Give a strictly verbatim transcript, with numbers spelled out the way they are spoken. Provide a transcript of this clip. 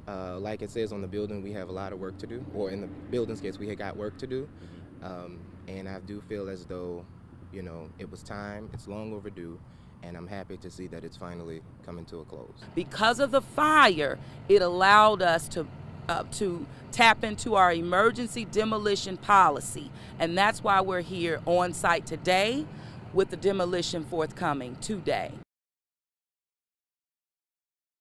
Uh, like it says on the building, we have a lot of work to do, or in the building's case, we had got work to do. Um, and I do feel as though, you know, it was time, it's long overdue, and I'm happy to see that it's finally coming to a close. Because of the fire, it allowed us to uh, to tap into our emergency demolition policy, and that's why we're here on site today with the demolition forthcoming today.